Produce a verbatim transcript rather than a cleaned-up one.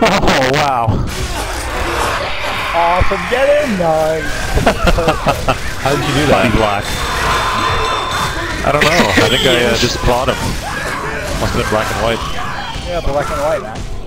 Oh, wow. Awesome, get in! Nice! How did you do that? Black. I don't know. I think I uh, just bought him. Must have been black and white. Yeah, black and white, man.